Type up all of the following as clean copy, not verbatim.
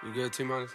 You good, T-minus?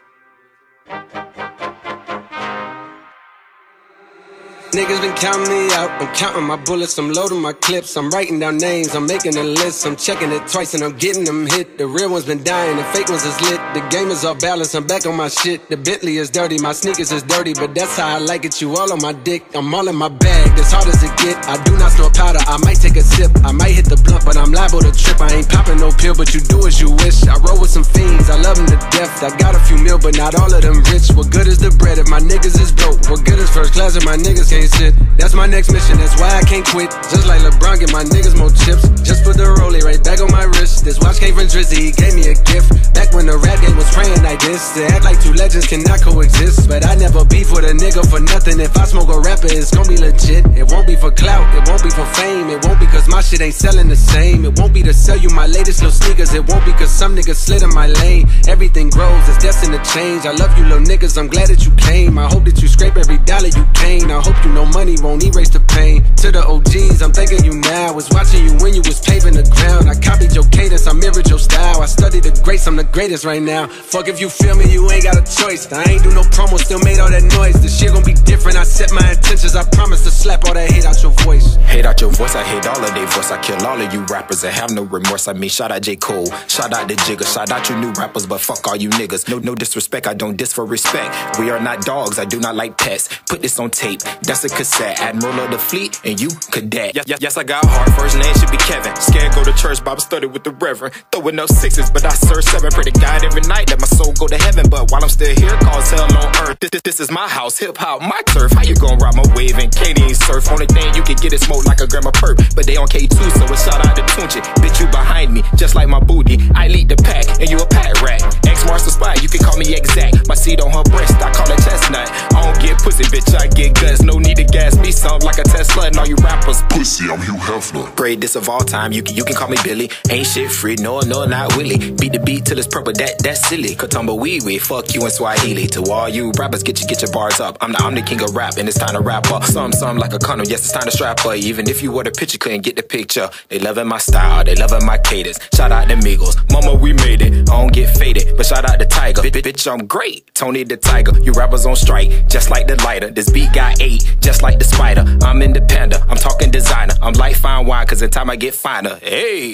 Niggas been counting me out, I'm counting my bullets, I'm loading my clips, I'm writing down names, I'm making a list, I'm checking it twice and I'm getting them hit. The real ones been dying, the fake ones is lit, the game is off balance, I'm back on my shit. The Bentley is dirty, my sneakers is dirty, but that's how I like it, you all on my dick. I'm all in my bag, as hard as it get, I do not snort powder, I might take a sip, I might hit the blunt, but I'm liable to trip. I ain't popping no pill, but you do as you wish. I roll with some fiends, I love them to death, I got a few mil, but not all of them rich. What good is the bread if my niggas is broke? What good is first class if my niggas can't sit? That's my next mission, that's why I can't quit. Just like LeBron, get my niggas more chips. Just put the rollie right back on my wrist. This watch came from Drizzy, he gave me a gift. Back when the rap game was praying like this. To act like two legends cannot coexist. But I never beef with a nigga for nothing. If I smoke a rapper, it's gon' be legit. It won't be for clout, it won't be for fame. It won't be cause my shit ain't selling the same. It won't be to sell you my latest little sneakers. It won't be cause some niggas slid in my lane. Everything grows, it's destined to change. I love you little niggas, I'm glad that you came. I hope that you scrape every dollar you gain. I hope you know money won't erase the pain. To the OGs, I'm thanking you now. Was watching you when you was paving the ground. I copied your cadence, I mirrored your style. I studied the greats, I'm the greatest right now. Fuck if you feel me, you ain't got a choice. I ain't do no promo, still made all that noise. This shit gon' be different, I set my intentions. I promise to slap all that hate out your voice. Hate out your voice, I hate all of their voice. I kill all of you rappers and have no remorse. I mean, shout out J. Cole, shout out the Jigga, shout out you new rappers, but fuck all you niggas. No disrespect, I don't diss for respect. We are not dogs, I do not like pets. Put this on tape, that's a cassette. Admiral of the fleet, and you cadet. Yes, I got heart, first name should be Kevin. Scared go to church, Bible study with the Reverend. Throwing up sixes, but I serve seven. Pray to God every night that my soul go to heaven. But while I'm still here, cause hell on earth. This is my house, hip hop, my turf. How you gon' ride my wave and Katie ain't surf? Only thing you can get is smoke like a grandma perp. But they on K2, so a shout out to Tunchi. Bitch, you behind me, just like my booty. I lead the pack, and you a pat rat. X marks the spot, you can call me exact. My seat on her breast, I call it chestnut. I don't get pussy, bitch, I get guts. No need to gas me some like a Tesla, and all you rappers pussy, I'm Hugh Hefner. Greatest of all time, you can call me Billy. Ain't shit free, no, not Willie. Beat the beat till it's purple, that's silly. Katumba wee, fuck you in Swahili. To all you rappers, get your bars up. I'm the king of rap, and it's time to wrap up. Some like a condom, yes, it's time to strap up. Even if you were the picture, couldn't get the picture. They loving my style, they loving my cadence. Shout out to Migos, mama, we made it. I don't get faded, but shout out to Tiger. Bitch, I'm great, Tony the Tiger. You rappers on strike, just like the lighter. This beat got 8, just like the spider. I'm independent, I'm talking designer. I'm like fine wine, cause in time I get finer. Hey,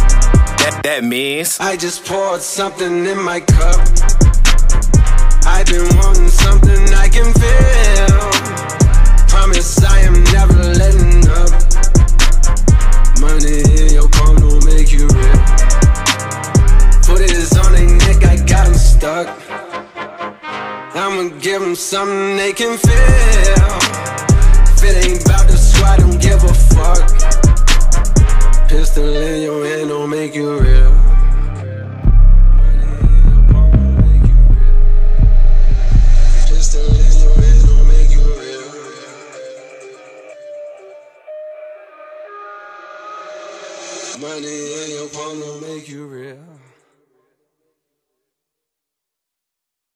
that means I just poured something in my cup. I've been wanting something I can feel. Promise I am never letting up. Money in your palm don't make you real. Put it on their neck, I got them stuck. I'ma give them something they can feel. If it ain't about the squad, don't give a fuck. Pistol in your hand don't make you real. Pistol in your hand don't make you real. Money in your palm don't make you real.